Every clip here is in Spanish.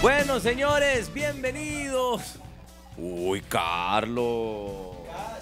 Bueno, señores, bienvenidos. Uy, Carlos.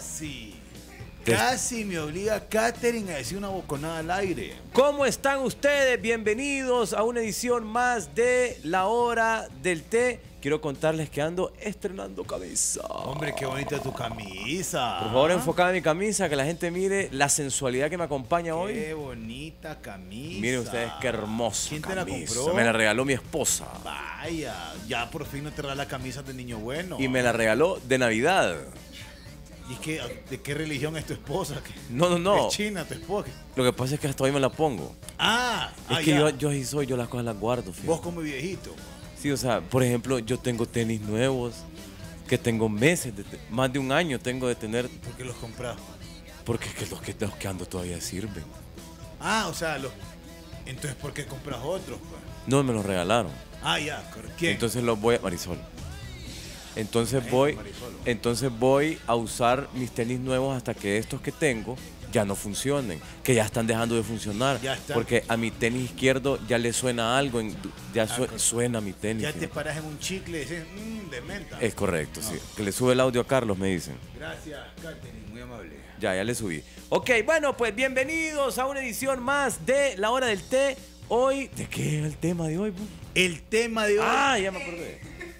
Casi me obliga Katherine a decir una boconada al aire. ¿Cómo están ustedes? Bienvenidos a una edición más de La Hora del Té. Quiero contarles que ando estrenando camisa. Hombre, qué bonita tu camisa. Por favor, enfocada en mi camisa, que la gente mire la sensualidad que me acompaña hoy. Qué bonita camisa. Miren ustedes qué hermosa ¿Quién te camisa. la compró? Me la regaló mi esposa. Vaya, ya por fin no te regala camisas de niño bueno. Y me la regaló de Navidad. ¿Y es que, de qué religión es tu esposa? No. ¿Es china tu esposa? Lo que pasa es que hasta hoy me la pongo. Es que ya. yo así soy, yo las cosas las guardo. Fíjate. Vos como viejito. Sí, o sea, por ejemplo, yo tengo tenis nuevos que tengo meses, más de un año tengo de tener. ¿Por qué los compras? Porque es que los que ando todavía sirven. O sea, entonces ¿por qué compras otros? Pues? No, me los regalaron. Ya, ¿quién? Entonces los voy a... Marisol. Entonces Marisol. voy a usar mis tenis nuevos hasta que estos que tengo ya no funcionen, que ya están dejando de funcionar. Ya está. Porque a mi tenis izquierdo ya le suena algo, suena mi tenis. Ya te paras en un chicle y dices, de menta. Es correcto, sí. Que le sube el audio a Carlos, me dicen. Gracias, Katherine, muy amable. Ya le subí. Ok, bueno, pues bienvenidos a una edición más de La Hora del Té. Hoy, ¿de qué es el tema de hoy? El tema de hoy. Ya me acordé.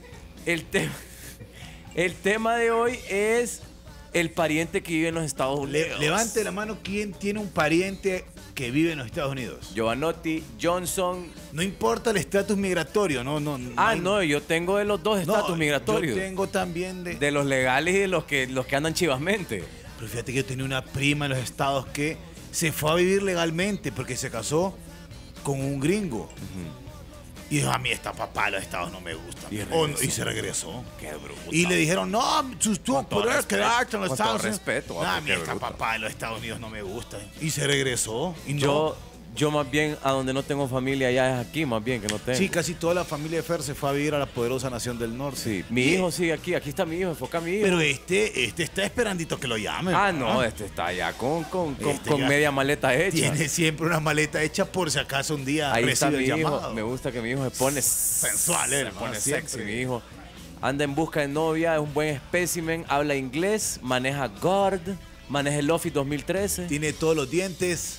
El tema de hoy es el pariente que vive en los Estados Unidos. Levante la mano quien tiene un pariente que vive en los Estados Unidos. Giovanotti, Johnson. No importa el estatus migratorio, no. No, yo tengo de los dos estatus migratorios. Yo tengo también de los legales y de los que andan chivasmente. Pero fíjate que yo tenía una prima en los estados que se fue a vivir legalmente porque se casó con un gringo. Y dijo, a mí esta papá de los estados no me gusta. Y se regresó. Qué bruto. Y le dijeron, no, tú podrás quedarte en los Estados Unidos. Respeto, a mí esta papá de los Estados Unidos no me gusta. Y se regresó. Y Yo más bien, a donde no tengo familia allá es aquí, más bien que no tengo. Sí, casi toda la familia de Fer se fue a vivir a la poderosa nación del norte. Sí, mi hijo sigue aquí está mi hijo, enfoca a mi hijo. Pero este está esperandito que lo llamen. No, este está allá con ya media maleta hecha. Tiene siempre una maleta hecha por si acaso un día ahí recibe está mi el hijo. llamado. Me gusta que mi hijo se pone sensual, se pone sexy, mi hijo. Anda en busca de novia, es un buen espécimen, habla inglés, maneja Guard. Maneja el Office 2013. Tiene todos los dientes.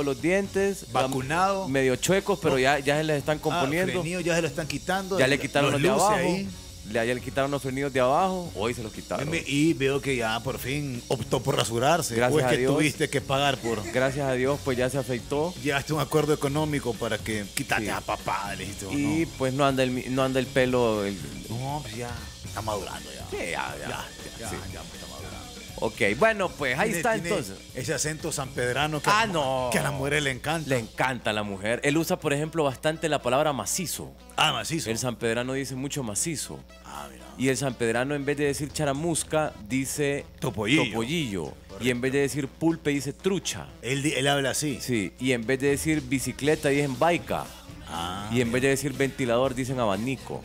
Vacunado. Medio chuecos, pero ya se les están componiendo. Frenillos ya se lo están quitando. Ya le quitaron los de luces abajo. ahí. Ya le quitaron los frenillos de abajo. Hoy se los quitaron. Y veo que ya por fin optó por rasurarse. Gracias o es a que Dios. tuviste que pagar por... Gracias a Dios, pues ya se afeitó. Llegaste a un acuerdo económico para que quítate a papá. Le dijiste, y pues no anda el pelo. No, pues ya está madurando ya. Sí, ya está madurando. Ok, bueno, pues ahí está entonces. Ese acento sanpedrano que, que a la mujer le encanta. Le encanta a la mujer. Él usa, por ejemplo, bastante la palabra macizo. Macizo. El sanpedrano dice mucho macizo. Mira. Y el sanpedrano, en vez de decir charamusca, dice topollillo. Y en vez de decir pulpe, dice trucha. Él habla así. Sí. Y en vez de decir bicicleta, dicen baica. Y en vez de decir ventilador, dicen abanico.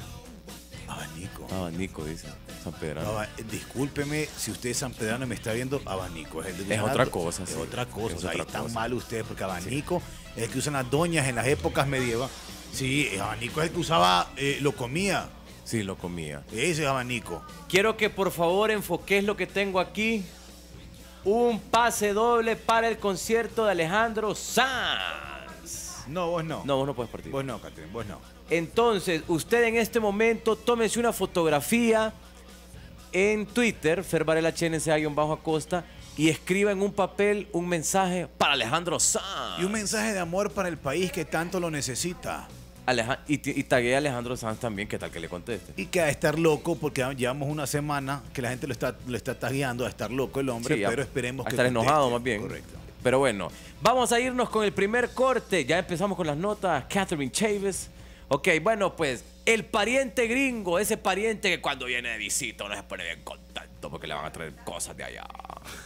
Abanico, dice sanpedrano. Discúlpeme si usted es sanpedrano y me está viendo, abanico. Es otra cosa. Es otra cosa. O sea, ahí están mal ustedes porque abanico es el que usan las doñas en las épocas medievales. Sí, abanico es el que usaba, lo comía. Sí, lo comía. Ese es abanico. Quiero que por favor enfoques lo que tengo aquí. Un pase doble para el concierto de Alejandro Sanz. No, vos no. No, vos no puedes partir. Vos no, Katherine, vos no. Entonces, usted en este momento tómese una fotografía en Twitter, Fer Varela HNCA-Acosta, y escriba en un papel un mensaje para Alejandro Sanz. Y un mensaje de amor para el país que tanto lo necesita. Y tagué a Alejandro Sanz también, ¿qué tal que le conteste? Y que a estar loco, porque llevamos una semana que la gente lo está tagueando a estar loco el hombre, pero esperemos a que estar conteste. enojado más bien. Correcto. Pero bueno, vamos a irnos con el primer corte. Ya empezamos con las notas. Katherine Chaves. Ok, bueno, pues el pariente gringo, ese pariente que cuando viene de visita uno se pone bien contento porque le van a traer cosas de allá.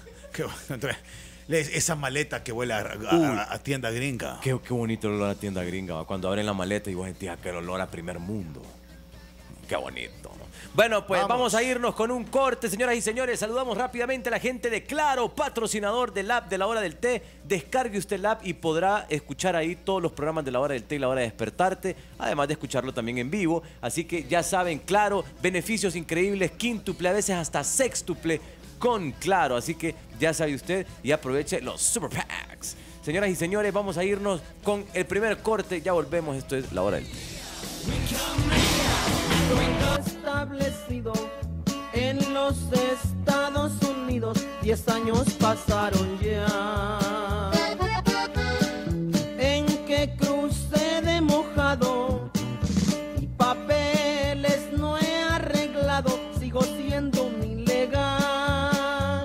Esa maleta que huele a tienda gringa. Qué bonito el olor a tienda gringa. Cuando abren la maleta y vos sentías que el olor a primer mundo. Qué bonito, ¿no? Bueno, pues vamos a irnos con un corte, señoras y señores. Saludamos rápidamente a la gente de Claro, patrocinador del app de La Hora del Té. Descargue usted el app y podrá escuchar ahí todos los programas de La Hora del Té y La Hora de Despertarte, además de escucharlo también en vivo. Así que ya saben, Claro, beneficios increíbles, quíntuple, a veces hasta sextuple con Claro. Así que ya sabe usted y aproveche los Super Packs. Señoras y señores, vamos a irnos con el primer corte. Ya volvemos, esto es La Hora del Té. Establecido en los Estados Unidos, 10 años pasaron ya. En que crucé de mojado y papeles no he arreglado, sigo siendo un ilegal.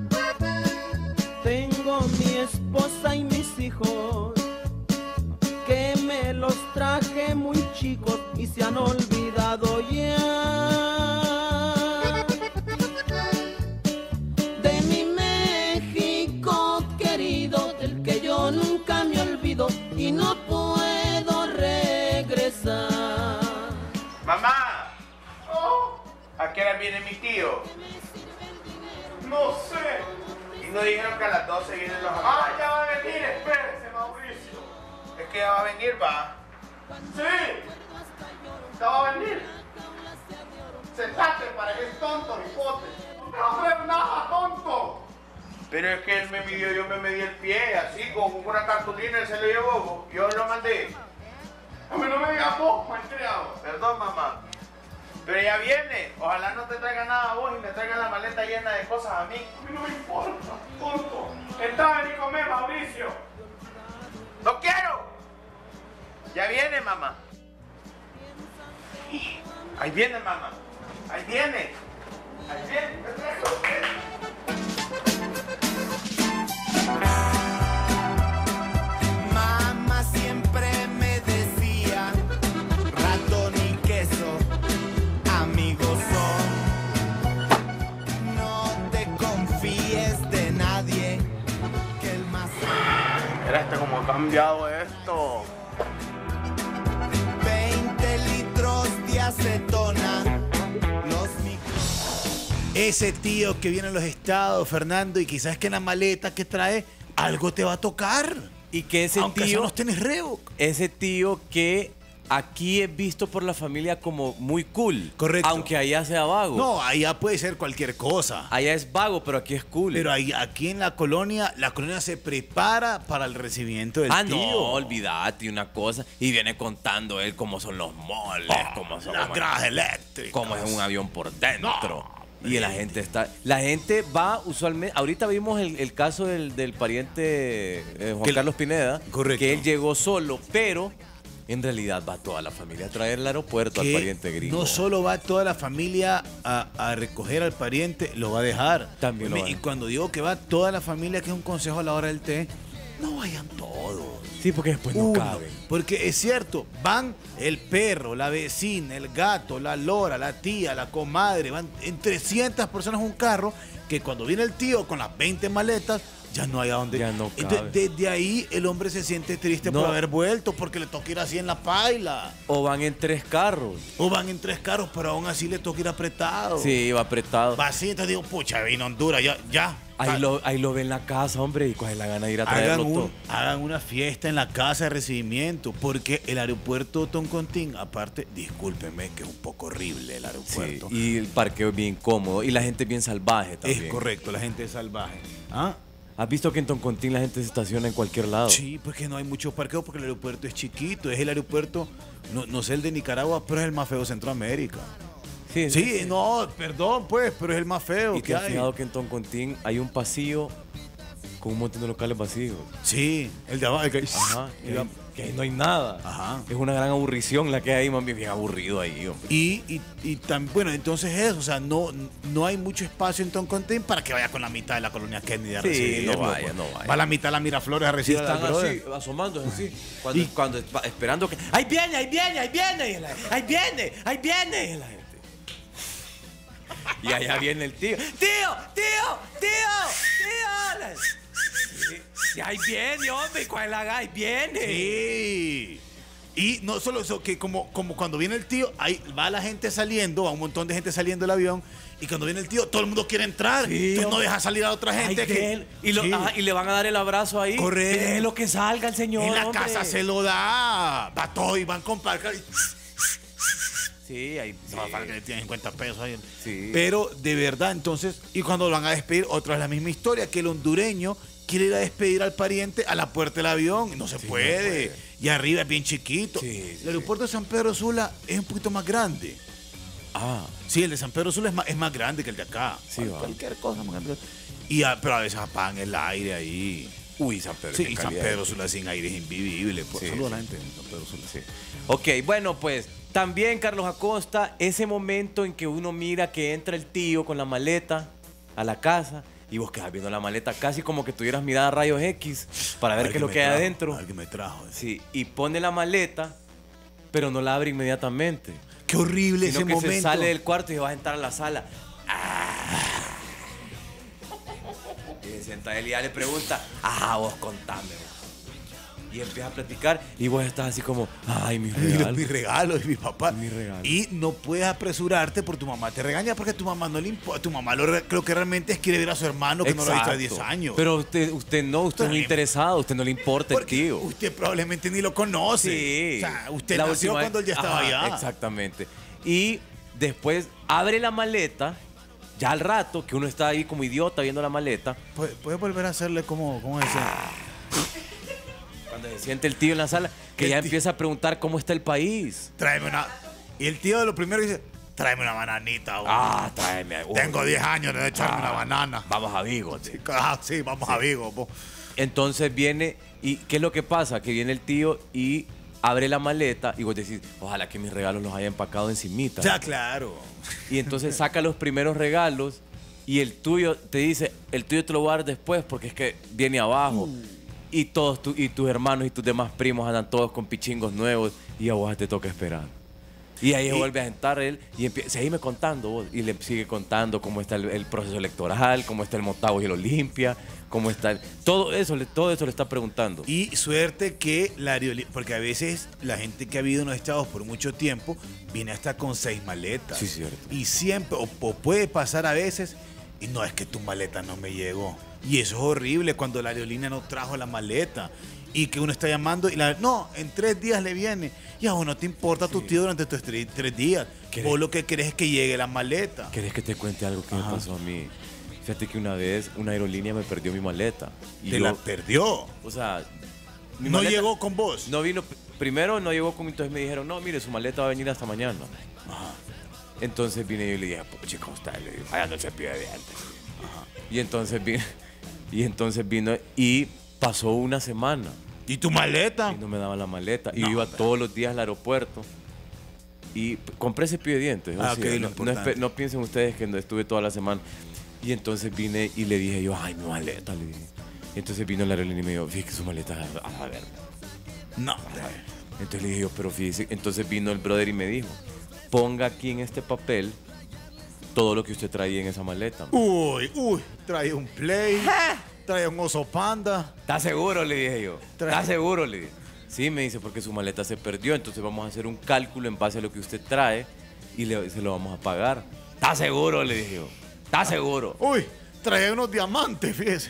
Tengo mi esposa y mis hijos que me los traje muy chicos y se han olvidado ya de mi México querido, del que yo nunca me olvido y no puedo regresar. Mamá, ¿a qué hora viene mi tío? No sé. Y nos dijeron que a las 12 vienen los amigos. Ah, ya va a venir, espérese, Mauricio. Es que ya va a venir, va. Sí, ya va a venir. Sentate para que es tonto, hipote. No hacer nada, tonto. Pero es que él me midió, yo me medí el pie, así, con una cartulina, él se lo llevó, yo lo mandé. A mí no me digas vos, malcriado. Perdón, mamá. Pero ya viene. Ojalá no te traiga nada a vos y me traiga la maleta llena de cosas a mí. A mí no me importa, tonto. Entra, ven y come, Mauricio. ¡No quiero! Ya viene, mamá. Ahí viene, mamá. Ahí viene. Ahí viene. Mamá siempre me decía, ratón y queso, amigos son. No te confíes de nadie, que el más... Mira cómo ha cambiado esto. 20 litros de acetona, los Ese tío que viene a los estados, Fernando, y quizás que en la maleta que trae, algo te va a tocar. Y que ese Aunque tío, no tenés Revoc. ese tío que aquí es visto por la familia como muy cool. Correcto. Aunque allá sea vago. No, allá puede ser cualquier cosa. Allá es vago, pero aquí es cool. Pero aquí en la colonia se prepara para el recibimiento del tío. No, olvídate una cosa. Y viene contando él cómo son los moles, cómo son Las gradas eléctricas. cómo es un avión por dentro. No, y la gente va usualmente. Ahorita vimos el caso del pariente Juan Carlos Pineda. Correcto. Que él llegó solo, pero en realidad va toda la familia a traer al aeropuerto al Que pariente gringo. no solo va toda la familia a recoger al pariente, lo va a dejar. También lo va a Y dejar. cuando digo que va toda la familia, que es un consejo a la hora del té, no vayan todos. Sí, porque después no Uno, caben. porque es cierto, van el perro, la vecina, el gato, la lora, la tía, la comadre, van en 300 personas en un carro, que cuando viene el tío con las 20 maletas, ya no hay a dónde. Ya no Entonces, cabe. desde ahí el hombre se siente triste No. por haber vuelto, porque le toca ir así en la paila. O van en 3 carros. O van en 3 carros, pero aún así le toca ir apretado. Sí, va apretado. Va así, entonces digo, pucha, vino Honduras, ya. Ahí lo ve en la casa, hombre, y coge la gana de ir a traerlo todo. Hagan una fiesta en la casa de recibimiento, porque el aeropuerto Toncontín, aparte, discúlpenme que es un poco horrible el Sí, aeropuerto. y el parqueo es bien cómodo. Y la gente es bien salvaje también. Es correcto, la gente es salvaje. ¿Ah? ¿Has visto que en Toncontín la gente se estaciona en cualquier lado? Sí, porque no hay mucho parqueo, porque el aeropuerto es chiquito. Es el aeropuerto, no sé el de Nicaragua, pero es el más feo de Centroamérica. Sí, no, perdón, pues, pero es el más feo Y que te has hay. fijado que en Toncontín hay un pasillo con un montón de locales vacíos. Sí, el de abajo. Ajá. Que ahí no hay nada. Ajá. Es una gran aburrición la que hay, más bien aburrido ahí, hombre. Bueno, entonces eso, o sea, no hay mucho espacio en Toncontín para que vaya con la mitad de la colonia Kennedy a Sí, recibirlo, no vaya, pues. no vaya. Va la mitad de la Miraflores a Y recibir al están brother. así, asomándose así. Cuando esperando que. ¡Ahí viene, ahí viene, ahí viene! Y ¡ahí viene, ahí viene! Y la gente. Y allá viene el tío. ¡Tío! Y ahí viene, hombre, ¿cuál es la gana? Ahí viene. Sí. Y no solo eso, que como cuando viene el tío, ahí va la gente saliendo, va un montón de gente saliendo del avión, y cuando viene el tío, todo el mundo quiere entrar. Sí, entonces no hombre. deja salir a otra gente. Y le van a dar el abrazo ahí. Correcto. Es lo que salga el señor. En la hombre. casa se lo da. Va todo y van con parca. Sí, ahí. No va a faltar que le tienen 50 pesos ahí. Sí. Pero de verdad, entonces, y cuando lo van a despedir, otra vez la misma historia, que el hondureño quiere ir a despedir al pariente a la puerta del avión. No se puede. Y arriba es bien chiquito. Sí, el aeropuerto de San Pedro Sula es un poquito más grande. Ah, Sí, el de San Pedro Sula es más grande que el de acá. Sí, va. Cualquier cosa más grande. Pero a veces apagan el aire ahí. uy, San Pedro. Sí, qué y San calidad. Pedro Sula sin aire es invivible. Sí, Saludos a sí. la gente de San Pedro Sula. Sí. Ok, bueno, pues también, Carlos Acosta, ese momento en que uno mira que entra el tío con la maleta a la casa y vos quedás viendo la maleta casi como que tuvieras mirada a rayos X para ver qué es lo que hay adentro. Alguien me trajo. Sí, y pone la maleta, pero no la abre inmediatamente. Qué horrible Sino ese que momento. se sale del cuarto y va a entrar a la sala. Y se sienta él y ya le pregunta, vos contame. Vos. Y empieza a platicar y vos estás así como, ay, mi regalo. Mi regalo y mi papá. Mi regalo. Y no puedes apresurarte porque tu mamá te regaña porque a tu mamá no le importa. Tu mamá creo que realmente es quiere ver a su hermano que no lo ha visto hace 10 años. Pero usted no es También. interesado, usted no le importa el Porque tío. usted probablemente ni lo conoce. Sí. O sea, usted La nació última cuando él ya estaba Ajá, allá. Exactamente. Y después abre la maleta, ya al rato, que uno está ahí como idiota viendo la maleta, ¿Puedes volver a hacerle cómo es eso? cuando se siente el tío en la sala, que El ya tío. empieza a preguntar cómo está el país. Tráeme una. Y el tío de lo primero dice, tráeme una bananita. Güey. Tráeme. Tengo 10 años de echarme una banana. Vamos a Vigo. tío. Sí, vamos a Vigo. Po. Entonces viene, ¿y qué es lo que pasa? Que viene el tío y abre la maleta y vos decís, ojalá que mis regalos los haya empacado encimita. Ya, claro. Y entonces saca los primeros regalos y el tuyo te dice, el tuyo te lo voy a dar después porque es que viene abajo. Y todos y tus hermanos y tus demás primos andan todos con pichingos nuevos y a vos te toca esperar. Y ahí vuelve a sentar él y seguime contando vos. Y le sigue contando cómo está el proceso electoral, cómo está el Motagua y lo limpia, cómo está todo eso le está preguntando. Y suerte que la aerolínea, porque a veces la gente que ha vivido en los Estados por mucho tiempo viene hasta con 6 maletas. Sí, cierto. Y siempre, o puede pasar a veces, y no es que tu maleta no me llegó. Y eso es horrible cuando la aerolínea no trajo la maleta. Y que uno está llamando y no, en 3 días le viene. Y a vos no te importa tu tío durante estos 3 días. Vos lo que querés es que llegue la maleta. ¿Querés que te cuente algo que me pasó a mí? Fíjate que una vez una aerolínea me perdió mi maleta. Y Te la perdió. O sea, mi No maleta llegó con vos. No vino, primero no llegó conmigo, entonces me dijeron, no, mire, su maleta va a venir hasta mañana. Entonces vine yo y le dije, chico, ¿cómo está? Le digo, fallando el cepillo de dientes. Y entonces vino y pasó una semana ¿Y tu maleta? y no me daban la maleta. Y yo iba todos los días al aeropuerto y compré cepillo de dientes. Ah, o sea, ok, lo no, importante. no piensen ustedes que no estuve toda la semana. Y entonces vine y le dije yo, ay, mi maleta, le dije. Entonces vino la aerolínea y me dijo, fíjate que su maleta, a ver. No. Entonces le dije yo, pero fíjese. Entonces vino el brother y me dijo, ponga aquí en este papel todo lo que usted traía en esa maleta. Uy, trae un Play, trae un oso panda. ¿Estás seguro? Le dije yo. Trae- ¿Estás seguro? Le dije. Sí, me dice, porque su maleta se perdió, entonces vamos a hacer un cálculo en base a lo que usted trae y se lo vamos a pagar. ¿Estás seguro? Le dije yo. ¿Estás seguro? Uy, trae unos diamantes, fíjese.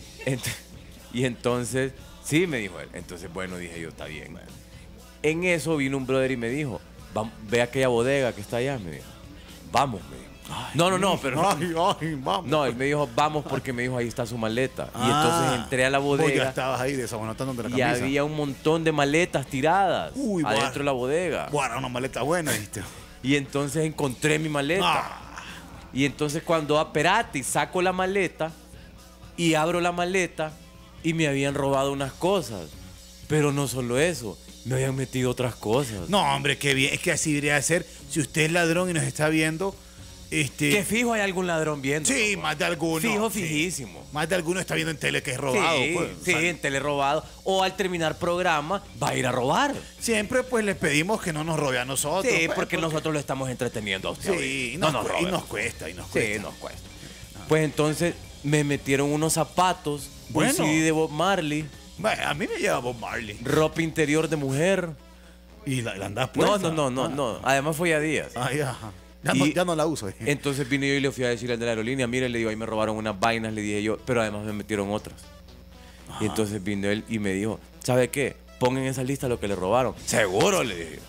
Y entonces, sí, me dijo él. Entonces, bueno, dije yo, está bien. En eso vino un brother y me dijo, ve a aquella bodega que está allá, me dijo. Vamos, me dijo. No, pero... Ay, vamos. No, él me dijo, vamos, porque me dijo, ahí está su maleta. Y Ah, entonces entré a la Vos ya bodega estabas ahí desabonotando de la y camisa. había un montón de maletas tiradas Uy, adentro de la bodega. Guarda, una maleta buena, ¿viste? Y entonces encontré mi maleta. Ah. Y entonces cuando apérate, saco la maleta y abro la maleta y me habían robado unas cosas. Pero no solo eso, me habían metido otras cosas. No, hombre, qué bien. Es que así debería de ser. Si usted es ladrón y nos está viendo, Que fijo hay algún ladrón viendo. sí, más de alguno. Fijo, sí. fijísimo. Más de alguno está viendo en tele que es robado. Sí, pues. sí, O sea, en tele robado. O al terminar programa va a ir a robar. siempre pues les pedimos que no nos robe a nosotros. Sí, pues, porque nosotros lo estamos entreteniendo a usted. Sí, ahorita. y robe. nos cuesta, y nos Sí, cuesta. nos cuesta. Pues entonces me metieron unos zapatos, Bueno. un CD de Bob Marley, Bueno, a mí me lleva Bob Marley. ropa interior de mujer, ¿Y la andás puesta? No. Además fue a días. Ah, ya. Y Ya no la uso. Entonces vine yo y le fui a decir al de la aerolínea, mire, le digo, ahí me robaron unas vainas, le dije yo, pero además me metieron otras. Y entonces vino él y me dijo, ¿sabe qué? Pongan en esa lista lo que le robaron. Seguro, le dije.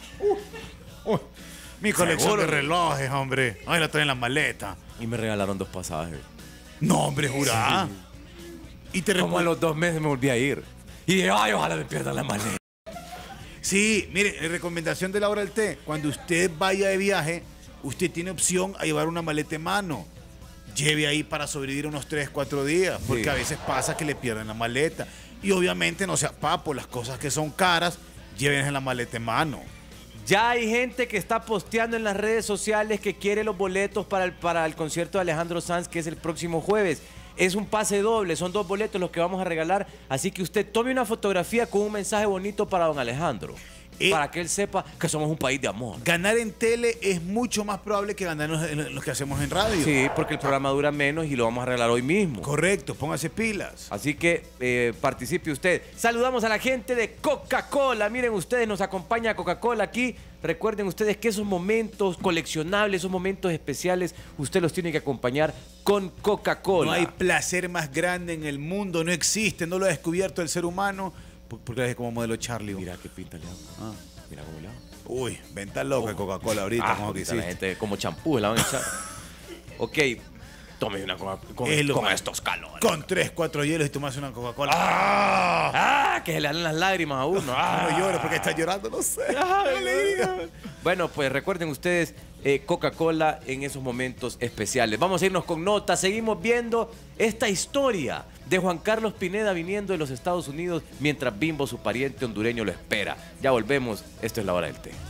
Mi colección Seguro. de relojes, hombre. Ahí la traen en la maleta. Y me regalaron 2 pasajes. No, hombre, jurá. Y te Como a los 2 meses me volví a ir. Y dije, ay, ojalá me pierdan la maleta. Sí, mire, recomendación de la hora del té. Cuando usted vaya de viaje, usted tiene opción a llevar una maleta en mano. Lleve ahí para sobrevivir unos 3, 4 días. Porque Sí. a veces pasa que le pierden la maleta. Y obviamente no sea papo, las cosas que son caras, llévense la maleta en mano. Ya hay gente que está posteando en las redes sociales que quiere los boletos para el concierto de Alejandro Sanz, que es el próximo jueves. Es un pase doble, son 2 boletos los que vamos a regalar. Así que usted tome una fotografía con un mensaje bonito para don Alejandro. Para que él sepa que somos un país de amor. Ganar en tele es mucho más probable que ganar en los que hacemos en radio. Sí, porque el programa dura menos y lo vamos a regalar hoy mismo. Correcto, póngase pilas. Así que participe usted. Saludamos a la gente de Coca-Cola. Miren ustedes, nos acompaña Coca-Cola aquí. Recuerden ustedes que esos momentos coleccionables, esos momentos especiales, usted los tiene que acompañar con Coca-Cola. No hay placer más grande en el mundo, no existe, no lo ha descubierto el ser humano. Porque es como modelo Charlie. Mira qué pinta le hago. Mira cómo le hago. Uy, venta loca Coca-Cola ahorita, como que ahorita la hiciste. gente como champú la van a echar. Ok, tome una Coca-Cola con estos calores. Con 3, 4 hielos y tomas una Coca-Cola. Que se le dan las lágrimas a uno. No lloro porque está llorando, no sé. Alegría. Bueno, pues recuerden ustedes Coca-Cola en esos momentos especiales. Vamos a irnos con notas. Seguimos viendo esta historia de Juan Carlos Pineda viniendo de los Estados Unidos mientras Bimbo, su pariente hondureño, lo espera. Ya volvemos. Esto es La Hora del Té.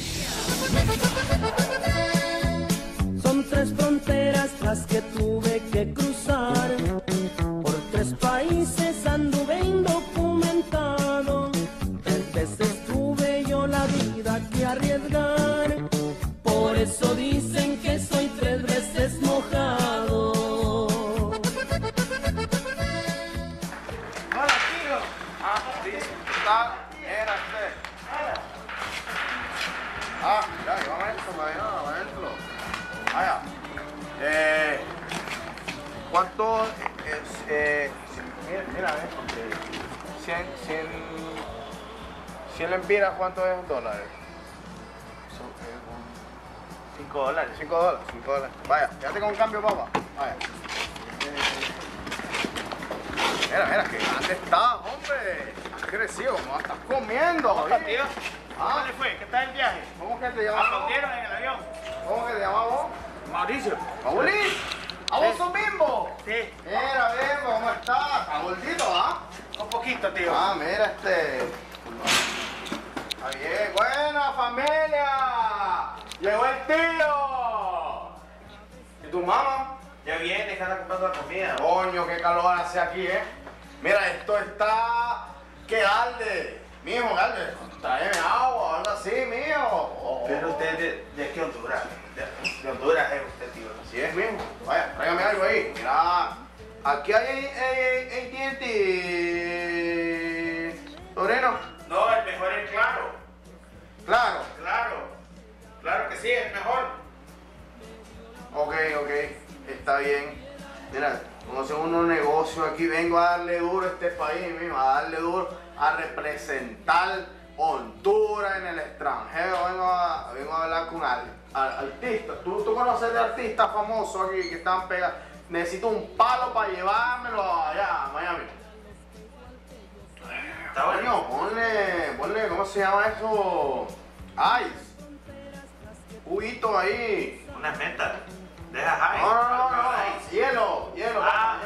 Son 3 fronteras las que tuve que cruzar. Por 3 países anduve indocumentado. 3 veces tuve yo la vida que arriesgar. Por eso dicen que soy 3 veces mojado. Hola, tío. Sí, era usted. Ya, vamos adentro, vamos adentro. ¿Cuánto es? Mira, 100 lempiras, ¿cuánto es en dólares? $5. Vaya, quédate con un cambio, papá. Vaya. Mira, que grande estás, hombre. Has crecido, ¿cómo estás comiendo? ¿Cómo está, Javier? tío? ¿Cómo le fue? ¿Qué tal el viaje? ¿Cómo que te llamas? ¿Aplaudieron en el avión? ¿Cómo que te llamas vos? Mauricio. ¿Paulín? ¿A vos sos Bimbo? Sí. Mira, Bimbo, ¿cómo estás? ¿Estás gordito, Un poquito, tío. Mira Está bien. Buena familia. Llegó el tío. ¿Y tu mamá? Ya viene, que anda comprando la comida. Coño, qué calor hace aquí, Mira, esto está que arde. Mijo, arde. Tráeme agua o algo así, mijo. Pero usted de qué Honduras. De Honduras es usted, tío. Así es, mijo. Vaya, tráigame algo ahí. Mira, aquí hay AT&T. Toreno. No, el mejor es Claro. Claro. Claro que sí, es mejor. Ok. Está bien. Mira, como hacemos unos negocios aquí, vengo a darle duro a este país, mijo, a darle duro, a representar Honduras en el extranjero. Vengo a hablar con artistas. ¿Tú conoces de artistas famosos aquí que están pegados? Necesito un palo para llevármelo allá a Miami. Está bueno. Coño, ponle, ¿cómo se llama eso? Ice. Juguito ahí. Una meta. Deja high. No. Hielo. Ah,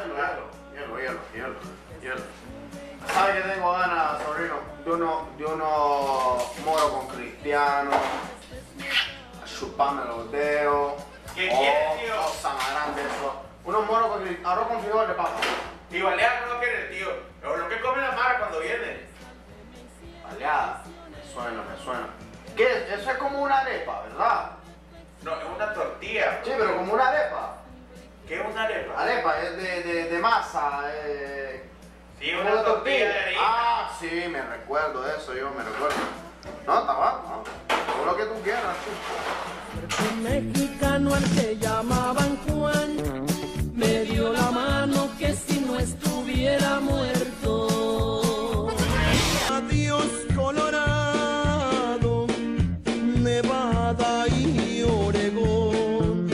Hielo. ¿Sabes que tengo ganas, sobrino? De unos moros con cristiano. A chuparme los dedos. ¿Qué quieres, tío? Cosa más grande eso. Unos moros con arroz con frijol de papa. Y baleada no quiere el tío. Pero lo que come la mara cuando viene. Baleada. Me suena. ¿Qué? Eso es como una arepa, ¿verdad? No, es una tortilla. Sí, pero como una arepa. ¿Qué es una arepa? Arepa es de masa. Sí, como una tortilla de harina. Sí, me recuerdo de eso, yo me recuerdo. No, tabaco, no. Todo lo que tú quieras. Un mexicano al que llamaban Juan me dio la mano que si no estuviera muerto. Adiós Colorado, Nevada y Oregón.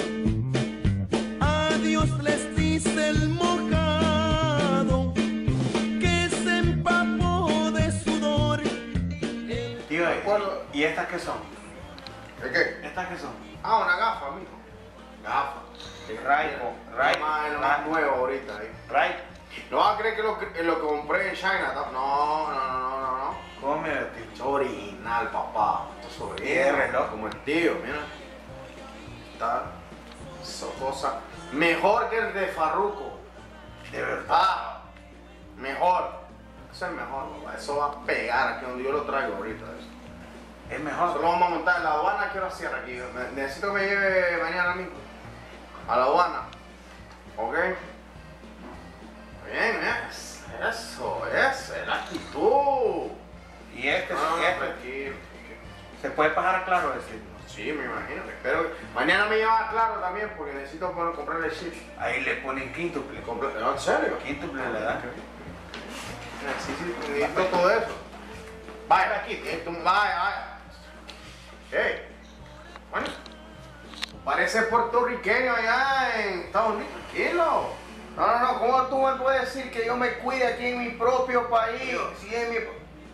Adiós les dice el mojado que se empapó de sudor. Tío, ¿y estas qué son? ¿De qué? ¿Estas qué son? Ah, una gafa, mijo. Gafa. El Raico. Es lo más nuevo ahorita. Ahí. Raico. No vas a creer que lo que compré en China. No. ¿Cómo me tío? Es original, papá. Esto es ¿Y el original. reloj? Como el tío, mira. Está esa cosa. Mejor que el de Farruko. De verdad. Ah, mejor. Eso es mejor, papá. Eso va a pegar aquí donde yo lo traigo ahorita. Eso. Es mejor. Solo vamos a montar en la aduana. ¿Qué hora cierra aquí? Necesito que me lleve mañana mismo a la aduana. ¿Ok? Bien, eso, esa es la actitud. Y este, Tranquilo. ¿se puede pasar a claro ese? Sí, me imagino. Espero. Mañana me lleva claro también porque necesito comprarle chip. Ahí le ponen quíntuple. No, ¿en serio? Quíntuple le dan. Necesito todo eso. Vaya aquí, vaya. Hey, bueno, parece puertorriqueño allá en Estados Unidos. Tranquilo. No. ¿Cómo tú me puedes decir que yo me cuide aquí en mi propio país? Si es mi.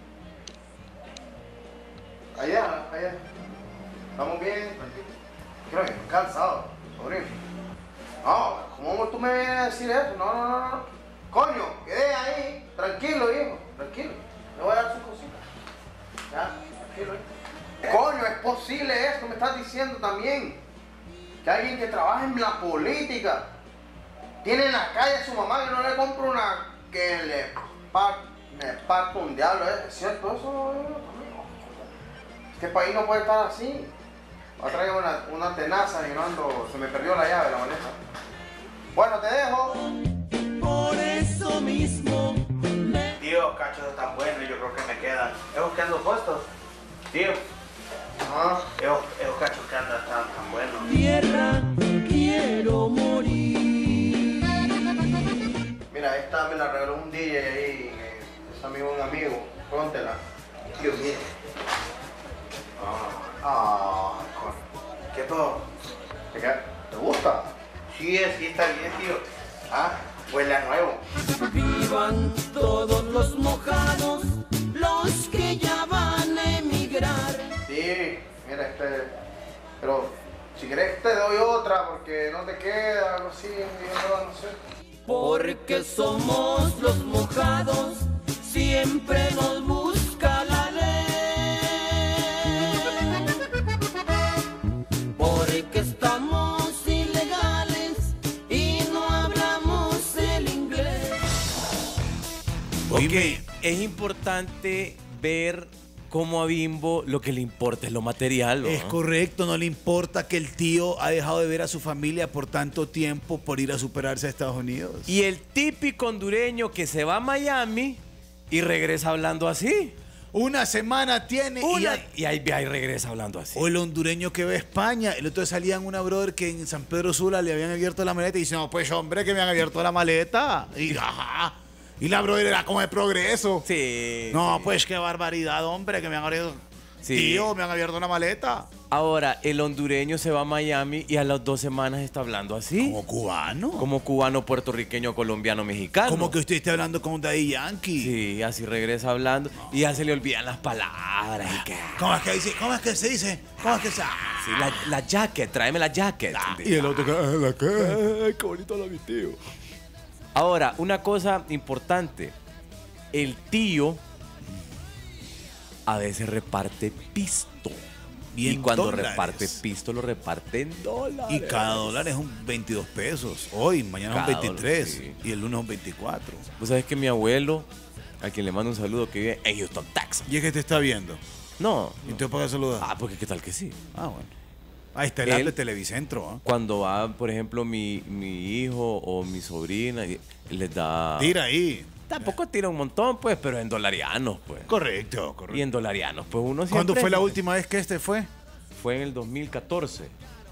Allá. Estamos bien, tranquilo. Creo que estoy cansado, sobrino. No, ¿cómo tú me vienes a decir eso? No. Coño, quede ahí. Tranquilo, hijo. Tranquilo. Le voy a dar su cosita. Ya, tranquilo, hijo. Coño, es posible esto, me estás diciendo también. Que alguien que trabaja en la política tiene en la calle a su mamá que no le compra una que le parta un diablo. ¿Es cierto eso? Este país no puede estar así. Voy a traer una tenaza y no ando, se me perdió la llave, la maleta. Bueno, te dejo. Por eso mismo Tío, cachos están buenos, yo creo que me quedan. Esos que ando puestos. Tío, esos cachos que andan tan buenos. Tierra, quiero morir. Mira, esta me la regaló un DJ ahí, es amigo de un amigo. Póntela. Tío, mire. ¿Qué todo? ¿Te gusta? Sí, está bien, tío. Ah, huele a nuevo. Vivan todos los mojados, los que ya van a emigrar. Sí, mira, pero si querés te doy otra porque no te queda, algo así, yo no sé. Porque somos los mojados, siempre nos busca la ley. Porque estamos ilegales y no hablamos el inglés. Ok, es importante ver cómo a Bimbo lo que le importa es lo material, ¿no? Es correcto, no le importa que el tío ha dejado de ver a su familia por tanto tiempo por ir a superarse a Estados Unidos. Y el típico hondureño que se va a Miami y regresa hablando así. Una semana tiene Y ahí regresa hablando así. O el hondureño que ve a España. El otro día salían una brother que en San Pedro Sula le habían abierto la maleta y dice, no, pues hombre, que me han abierto la maleta. Y, ajá. Y la brother era como de progreso. Sí. No, sí. pues qué barbaridad, hombre, que me han abierto. Sí. Tío, me han abierto una maleta. Ahora, el hondureño se va a Miami y a las 2 semanas está hablando así. Como cubano. Como cubano, puertorriqueño, colombiano, mexicano. Como que usted esté hablando con Daddy Yankee. Sí, así regresa hablando y ya se le olvidan las palabras. Y que, ¿Cómo es que dice? ¿Cómo es que se dice? ¿Cómo es que se...? sí, la jacket, tráeme la jacket. Y el otro que... ¿La qué? Qué bonito la mi tío. Ahora, una cosa importante. El tío a veces reparte pisto. Y Y en cuando dólares. reparte pisto, lo reparte en dólares. Y cada dólar es un 22 pesos. Hoy, mañana Cada es un 23. dólar, sí. Y el lunes es un 24. Vos sabés que mi abuelo, a quien le mando un saludo, que vive en Houston, Texas. Y es que te está viendo. No. ¿Y te puede saludar? Ah, porque qué tal que sí. Ah, bueno. Ahí está el Él- app de Televicentro. ¿Ah? Cuando va, por ejemplo, mi hijo o mi sobrina, les da... Tira ahí. tampoco tira un montón, pues, pero en dolarianos, pues. Correcto, correcto. Y en dolarianos, pues uno siempre... ¿Cuándo fue la última vez que este fue? Fue en el 2014.